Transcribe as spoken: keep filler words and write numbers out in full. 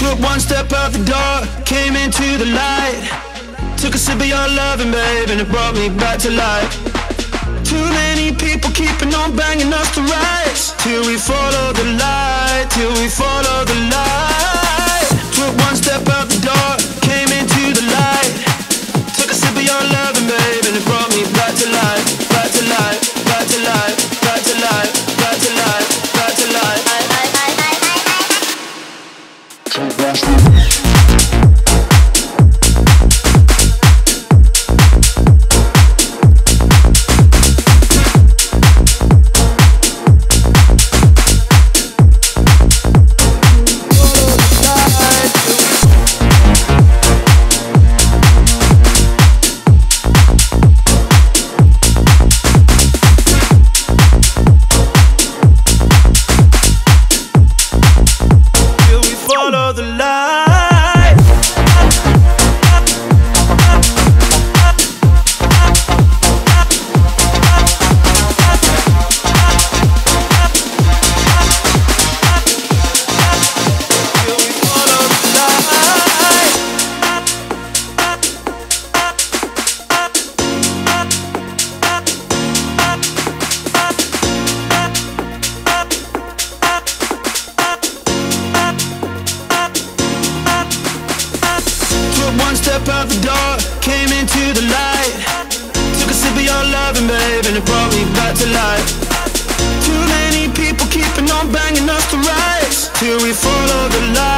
Took one step out the door, came into the light. Took a sip of your loving, babe, and it brought me back to life. Too many people keeping on banging us to rise. Till we follow the light, till we follow the light. Took one step out the door, came into the light. Took a sip of your loving, babe, and it brought me back to life. Back to life, back to life, back to life, back to life, back to life. One step out the door, came into the light. Took a sip of your loving, babe, and it brought me back to life. Too many people keeping on banging us to rise. Till we follow the light.